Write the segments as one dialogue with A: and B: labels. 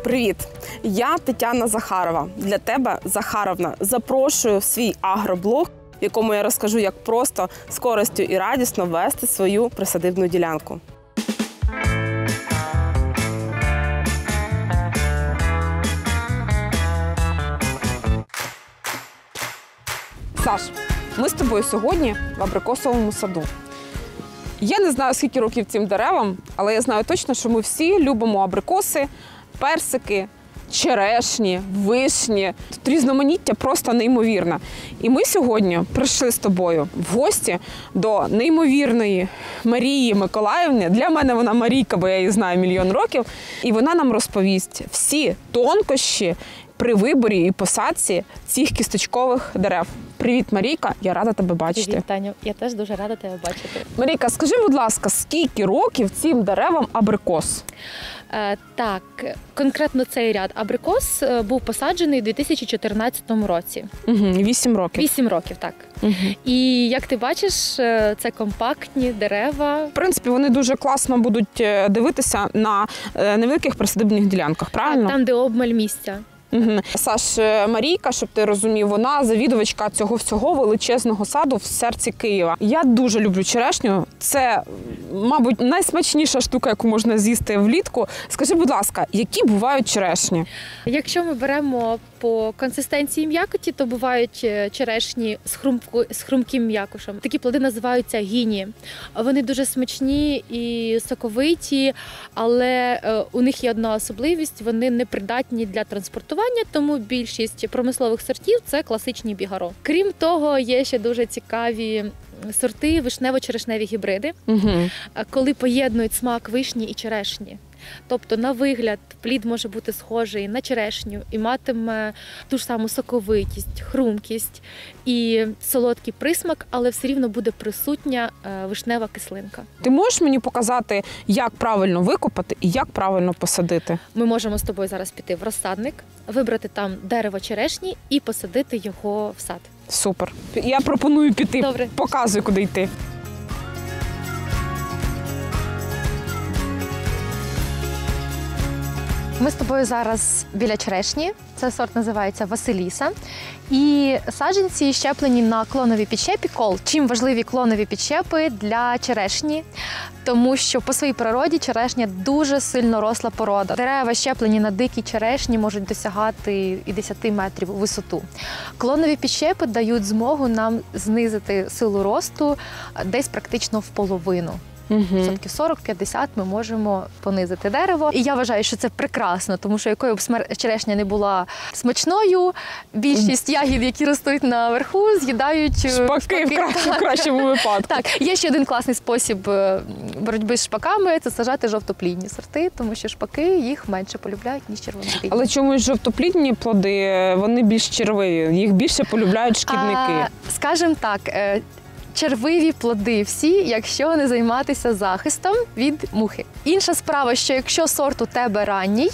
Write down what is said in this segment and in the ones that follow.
A: Привіт! Я Тетяна Захарова. Для тебе, Захаровна, запрошую в свій агроблог, в якому я розкажу, як просто, з користю і радісно вести свою присадибну ділянку. Саш, ми з тобою сьогодні в абрикосовому саду. Я не знаю, скільки років цим деревам, але я знаю точно, що ми всі любимо абрикоси, персики, черешні, вишні. Тут різноманіття просто неймовірне. І ми сьогодні прийшли з тобою в гості до неймовірної Марії Миколаївни. Для мене вона Марійка, бо я її знаю мільйон років. І вона нам розповість всі тонкощі при виборі і посадці цих кісточкових дерев. Привіт, Марійка, я рада тебе бачити.
B: Привіт, Таню, я теж дуже рада тебе бачити.
A: Марійка, скажи, будь ласка, скільки років цим деревам абрикос?
B: Так, конкретно цей ряд абрикос був посаджений у 2014 році.
A: 8 років.
B: 8 років, так. І як ти бачиш, це компактні дерева.
A: В принципі, вони дуже класно будуть дивитися на невеликих присадибних ділянках, правильно?
B: Там, де обмаль місця.
A: Саш, Марійка, щоб ти розумів, вона завідувачка цього всього величезного саду в серці Києва. Я дуже люблю черешню. Це, мабуть, найсмачніша штука, яку можна з'їсти влітку. Скажи, будь ласка, які бувають черешні?
B: Якщо ми беремо по консистенції м'якоті, то бувають черешні з хрумким м'якушем. Такі плоди називаються гіні. Вони дуже смачні і соковиті, але у них є одна особливість – вони не придатні для транспортування, тому більшість промислових сортів – це класичні бігаро. Крім того, є ще дуже цікаві сорти вишнево-черешневі гібриди, коли поєднують смак вишні і черешні. Тобто, на вигляд, плід може бути схожий на черешню і матиме ту ж саму соковитість, хрумкість і солодкий присмак, але все рівно буде присутня вишнева кислинка.
A: Ти можеш мені показати, як правильно викопати і як правильно посадити?
B: Ми можемо з тобою зараз піти в розсадник, вибрати там дерево черешні і посадити його в сад.
A: Супер. Я пропоную піти.
B: Добре.
A: Показуй, куди йти.
B: Ми з тобою зараз біля черешні. Це сорт називається Василіса. І саджанці щеплені на клоновій підщепі кол. Чим важливі клонові підщепи для черешні? Тому що по своїй природі черешня дуже сильно росла порода. Дерева, щеплені на дикій черешні, можуть досягати і 10 метрів у висоту. Клонові підщепи дають змогу нам знизити силу росту десь практично в половину. Відсотків 40-50 ми можемо понизити дерево. І я вважаю, що це прекрасно, тому що якою б черешня не була смачною, більшість ягід, які ростуть наверху, з'їдають
A: шпаки в кращому випадку.
B: Так, є ще один класний спосіб боротьби з шпаками – це сажати жовтоплідні сорти, тому що шпаки їх менше полюбляють, ніж червоноплідні.
A: Але чомусь жовтоплідні плоди, вони більш червиві, їх більше полюбляють шкідники.
B: Скажімо так, червиві плоди всі, якщо не займатися захистом від мухи. Інша справа, що якщо сорт у тебе ранній,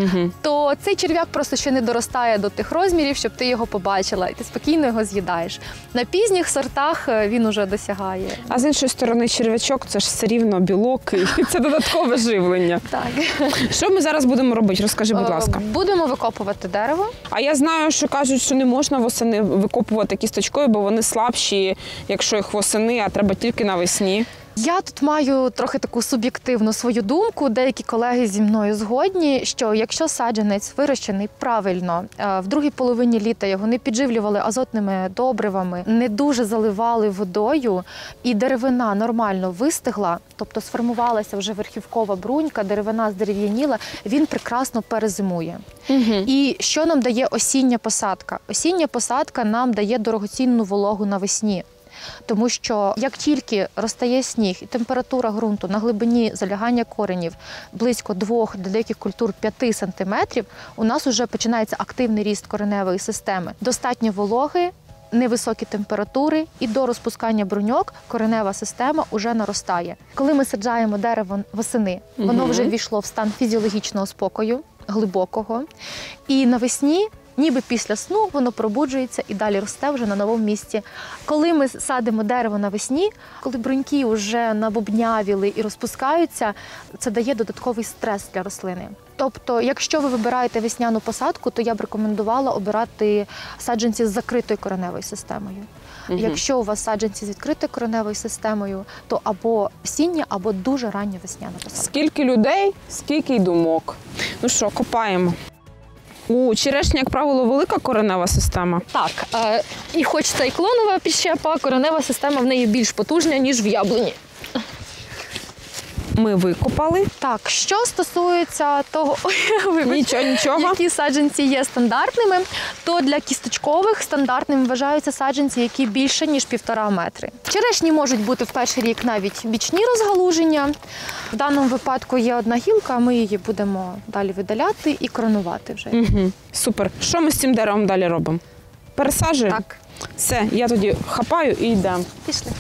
B: то цей черв'як просто ще не доростає до тих розмірів, щоб ти його побачила, і ти спокійно його з'їдаєш. На пізніх сортах він уже досягає.
A: А з іншої сторони, черв'ячок – це ж все рівно білок, і це додаткове живлення.
B: Так.
A: Що ми зараз будемо робити? Розкажи, будь ласка.
B: Будемо викопувати дерево.
A: А я знаю, що кажуть, що не можна восени викопувати кісточкою, бо вони слабші, якщо їх восени, а треба тільки навесні.
B: Я тут маю трохи таку суб'єктивну свою думку. Деякі колеги зі мною згодні, що якщо саджанець вирощений правильно, в другій половині літа його не підживлювали азотними добривами, не дуже заливали водою, і деревина нормально вистигла, тобто сформувалася вже верхівкова брунька, деревина здерев'яніла, він прекрасно перезимує. І що нам дає осіння посадка? Осіння посадка нам дає дорогоцінну вологу навесні. Тому що як тільки розтає сніг і температура ґрунту на глибині залягання коренів близько 2 до деяких культур 5 сантиметрів, у нас вже починається активний ріст кореневої системи. Достатньо вологи, невисокі температури і до розпускання бруньок коренева система вже наростає. Коли ми саджаємо дерево восени, воно вже ввійшло в стан фізіологічного спокою, глибокого. І навесні ніби після сну воно пробуджується і далі росте вже на новому місці. Коли ми садимо дерево навесні, коли бруньки вже набубнявіли і розпускаються, це дає додатковий стрес для рослини. Тобто, якщо ви вибираєте весняну посадку, то я б рекомендувала обирати саджанці з закритою кореневою системою. Якщо у вас саджанці з відкритою кореневою системою, то або осіння, або дуже рання весняна посадка.
A: Скільки людей, скільки й думок. Ну що, копаємо. У черешні, як правило, велика коренева система.
B: Так, і хоч це і клонова підщепа, коренева система в неї більш потужна, ніж в яблуні.
A: Ми викопали.
B: Так, що стосується того,
A: Нічого.
B: які саджанці є стандартними, то для кісточкових стандартними вважаються саджанці, які більше, ніж 1,5 метри. Черешні можуть бути в перший рік навіть бічні розгалуження. В даному випадку є одна гілка, ми її будемо далі видаляти і коронувати вже.
A: Угу. Супер. Що ми з цим деревом далі робимо? Пересаджуємо?
B: Так.
A: Все, я тоді хапаю і йдемо.
B: Пішли.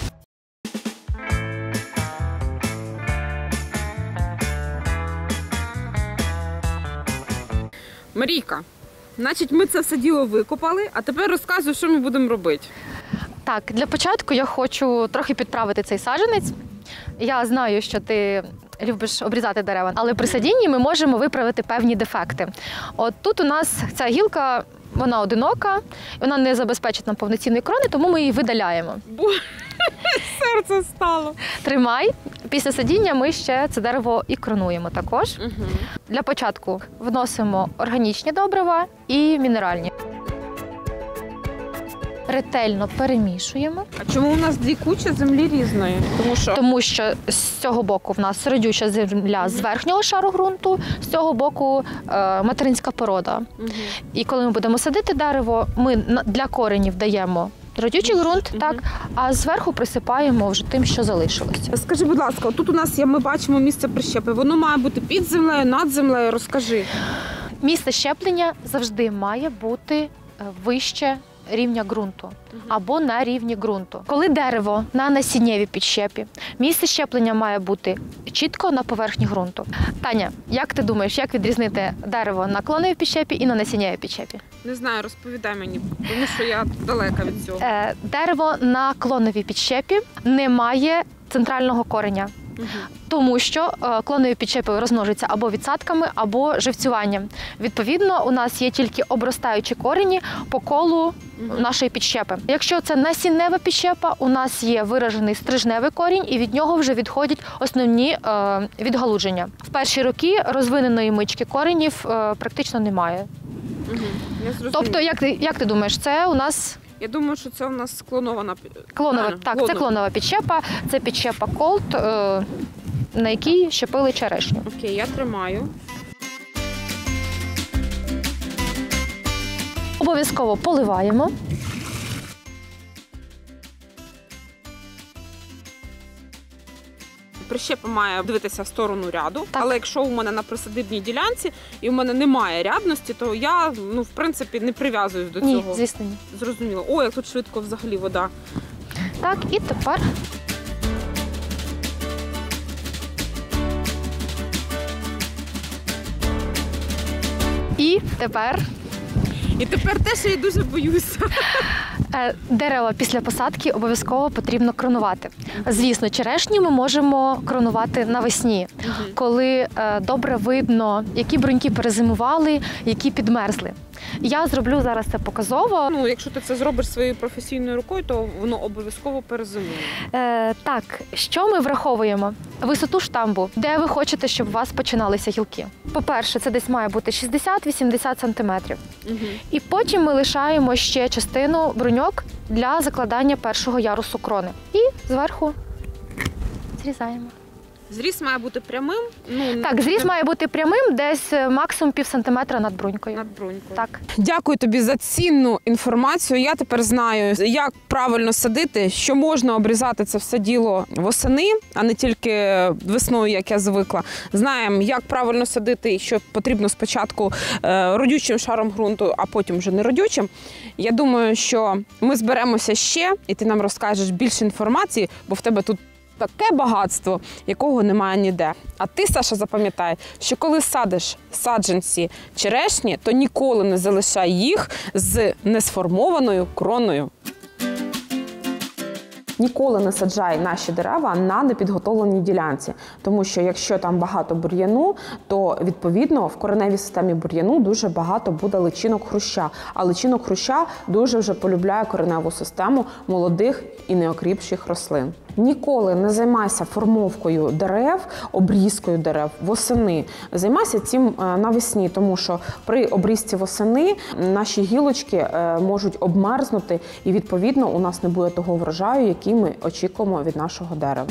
A: Марійка, значить, ми це все діло викопали, а тепер розказуй, що ми будемо робити.
B: Так, для початку я хочу трохи підправити цей саджанець. Я знаю, що ти любиш обрізати дерева, але при садінні ми можемо виправити певні дефекти. От тут у нас ця гілка, вона одинока, вона не забезпечить нам повноцінної крони, тому ми її видаляємо.
A: Серце стало.
B: Тримай. Після садіння ми ще це дерево і кронуємо також.
A: Угу.
B: Для початку вносимо органічні добрива і мінеральні. Ретельно перемішуємо.
A: А чому у нас дві кучі землі різної?
B: Тому що з цього боку в нас родюча земля з верхнього шару ґрунту, з цього боку материнська порода.
A: Угу.
B: І коли ми будемо садити дерево, ми для коренів даємо родючий ґрунт, так, а зверху присипаємо вже тим, що залишилося.
A: Скажи, будь ласка, тут у нас ми бачимо місце прищепи. Воно має бути під землею, над землею. Розкажи.
B: Місце щеплення завжди має бути вище рівня ґрунту або на рівні ґрунту. Коли дерево на насіннєвій підщепі, місце щеплення має бути чітко на поверхні ґрунту. Таня, як ти думаєш, як відрізнити дерево на клоновій підщепі і на насіннєвій підщепі?
A: Не знаю, розповідай мені, тому що я далека від цього.
B: Дерево на клоновій підщепі не має центрального кореня. Тому що клонові підщепи розмножуються або відсадками, або живцюванням. Відповідно, у нас є тільки обростаючі корені по колу нашої підщепи. Якщо це насіннева підщепа, у нас є виражений стрижневий корінь, і від нього вже відходять основні відгалудження. В перші роки розвиненої мички коренів практично немає. Тобто, як ти думаєш, це у нас...
A: Я думаю, що це у нас клонована.
B: Це клонова підщепа, це підщепа Колт, на якій щепили черешню.
A: Окей, я тримаю.
B: Обов'язково поливаємо.
A: Прищепа має дивитися в сторону ряду, але якщо у мене на присадибній ділянці і у мене немає рядності, то я, в принципі, не прив'язуюсь до цього.
B: Ні, звісно, ні.
A: Зрозуміло. О, як тут швидко взагалі вода.
B: Так, і тепер...
A: І тепер те, що я дуже боюся.
B: Дерева після посадки обов'язково потрібно кронувати. Звісно, черешню ми можемо кронувати навесні, коли добре видно, які бруньки перезимували, які підмерзли. Я зроблю зараз це показово.
A: Якщо ти це зробиш своєю професійною рукою, то воно обов'язково перезимує.
B: Так, що ми враховуємо? Висоту штамбу, де ви хочете, щоб у вас починалися гілки. По-перше, це десь має бути 60-80 см. І потім ми лишаємо ще частину бруньок для закладання першого ярусу крони. І зверху зрізаємо.
A: Зріз має бути прямим?
B: Так, зріз має бути прямим, десь максимум пів сантиметра над брунькою.
A: Над брунькою.
B: Так.
A: Дякую тобі за цінну інформацію. Я тепер знаю, як правильно садити, що можна обрізати це все діло восени, а не тільки весною, як я звикла. Знаємо, як правильно садити, що потрібно спочатку родючим шаром ґрунту, а потім вже не родючим. Я думаю, що ми зберемося ще, і ти нам розкажеш більше інформації, бо в тебе тут Таке багатство, якого немає ніде. А ти, Саша, запам'ятай, що коли садиш саджанці черешні, то ніколи не залишай їх з несформованою кроною. Ніколи не саджай наші дерева на непідготовленій ділянці, тому що якщо там багато бур'яну, то відповідно в кореневій системі бур'яну дуже багато буде личинок хруща, а личинок хруща дуже вже полюбляє кореневу систему молодих і неокріпших рослин. Ніколи не займайся формовкою дерев, обрізкою дерев восени. Займайся цим навесні, тому що при обрізці восени наші гілочки можуть обмерзнути і відповідно у нас не буде того врожаю, який ми очікуємо від нашого дерева.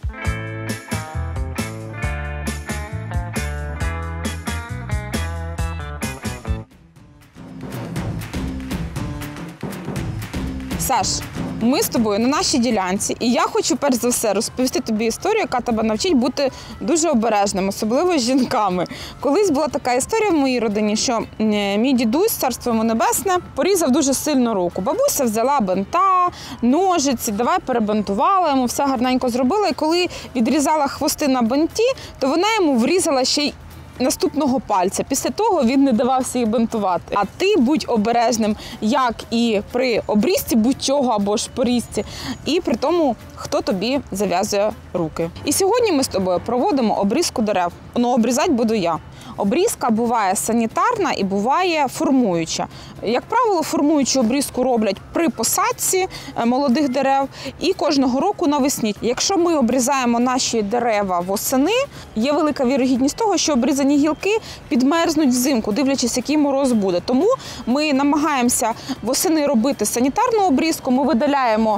A: Саш, ми з тобою на нашій ділянці, і я хочу перш за все розповісти тобі історію, яка тебе навчить бути дуже обережним, особливо з жінками. Колись була така історія в моїй родині, що мій дідусь, царство йому небесне, порізав дуже сильно руку. Бабуся взяла бинта, ножиці, давай перебинтувала йому, все гарненько зробила. І коли відрізала хвости на бинті, то вона йому врізала ще й наступного пальця. Після того він не давався їх бинтувати. А ти будь обережним, як і при обрізці будь-чого або ж порізці, і при тому, хто тобі зав'язує руки. І сьогодні ми з тобою проводимо обрізку дерев. Ну, обрізати буду я. Обрізка буває санітарна і буває формуюча. Як правило, формуючу обрізку роблять при посадці молодих дерев і кожного року навесні. Якщо ми обрізаємо наші дерева восени, є велика вірогідність того, що обрізані гілки підмерзнуть взимку, дивлячись, який мороз буде. Тому ми намагаємося восени робити санітарну обрізку, ми видаляємо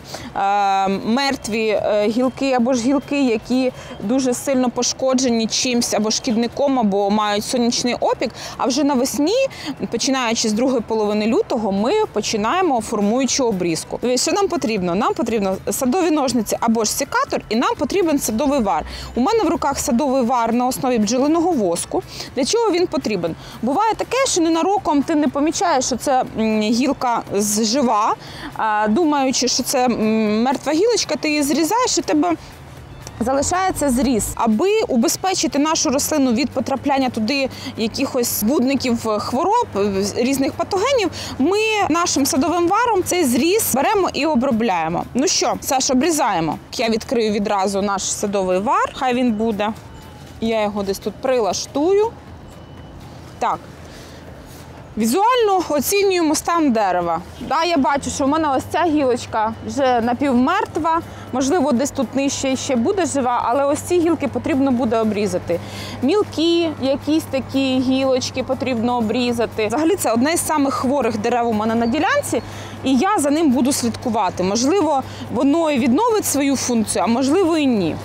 A: мертві гілки або ж гілки, які дуже сильно пошкоджені чимось або шкідником, або мають сонячний опік, а вже навесні, починаючи з другої половини лютого, ми починаємо формуючу обрізку. Що нам потрібно? Нам потрібно садові ножниці або ж секатор, і нам потрібен садовий вар. У мене в руках садовий вар на основі бджолиного воску. Для чого він потрібен? Буває таке, що ненароком ти не помічаєш, що це гілка жива, думаючи, що це мертва гілочка, ти її зрізаєш, і тебе залишається зріз. Аби убезпечити нашу рослину від потрапляння туди якихось збудників хвороб, різних патогенів, ми нашим садовим варом цей зріз беремо і обробляємо. Ну що, Саш, обрізаємо. Я відкрию відразу наш садовий вар, хай він буде. Я його десь тут прилаштую. Так. Візуально оцінюємо стан дерева. Да, я бачу, що в мене ось ця гілочка вже напівмертва, можливо, десь тут нижче ще буде жива, але ось ці гілки потрібно буде обрізати. Мілкі якісь такі гілочки потрібно обрізати. Взагалі це одне з самих хворих дерев у мене на ділянці, і я за ним буду слідкувати. Можливо, воно і відновить свою функцію, а можливо і ні.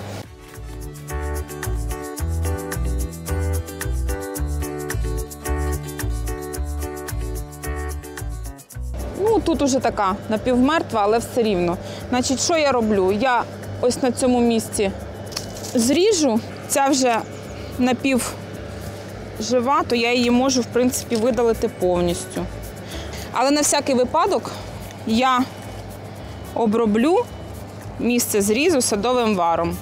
A: Ну, тут уже така напівмертва, але все рівно. Значить, що я роблю? Я ось на цьому місці зріжу, ця вже напівжива, то я її можу, в принципі, видалити повністю. Але на всякий випадок я оброблю місце зрізу садовим варом.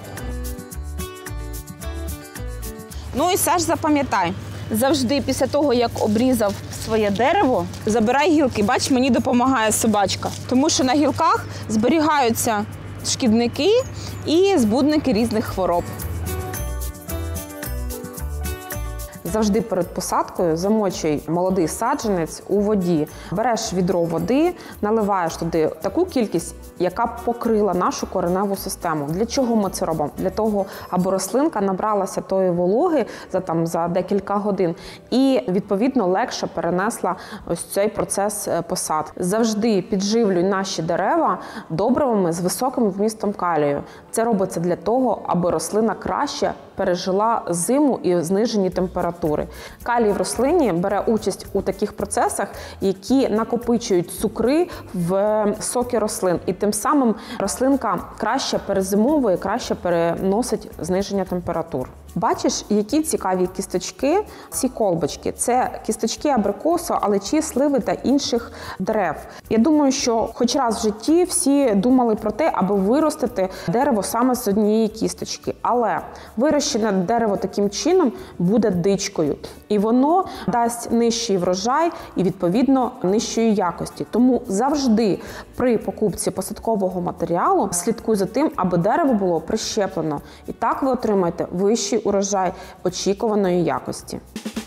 A: Ну і, Саш, запам'ятай, завжди після того, як обрізав своє дерево, забирай гілки. Бач, мені допомагає собачка. Тому що на гілках зберігаються шкідники і збудники різних хвороб. Завжди перед посадкою замочуй молодий саджанець у воді. Береш відро води, наливаєш туди таку кількість, яка б покрила нашу кореневу систему. Для чого ми це робимо? Для того, аби рослинка набралася тої вологи за декілька годин і, відповідно, легше перенесла ось цей процес посадки. Завжди підживлюй наші дерева добривами з високим вмістом калію. Це робиться для того, аби рослина краще пережила зиму і знижені температури. Калій в рослині бере участь у таких процесах, які накопичують цукри в соки рослин. І тим самим рослинка краще перезимовує, краще переносить зниження температур. Бачиш, які цікаві кісточки, ці колбочки. Це кісточки абрикосу, алечі, сливи та інших дерев. Я думаю, що хоч раз в житті всі думали про те, аби виростити дерево саме з однієї кісточки. Але вирощене дерево таким чином буде дичкою. І воно дасть нижчий врожай і, відповідно, нижчої якості. Тому завжди при покупці посадкового матеріалу слідкуй за тим, аби дерево було прищеплено. І так ви отримаєте вищий урожай очікуваної якості.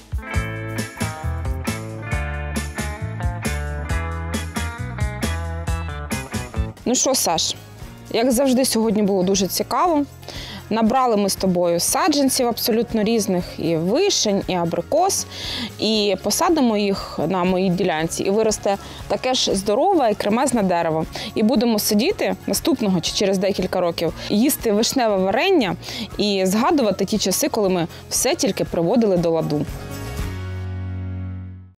A: Ну що, Саш, як завжди, сьогодні було дуже цікаво. Набрали ми з тобою саджанців абсолютно різних, і вишень, і абрикос, і посадимо їх на моїй ділянці, і виросте таке ж здорове і кремезне дерево. І будемо сидіти наступного чи через декілька років, їсти вишневе варення і згадувати ті часи, коли ми все тільки приводили до ладу.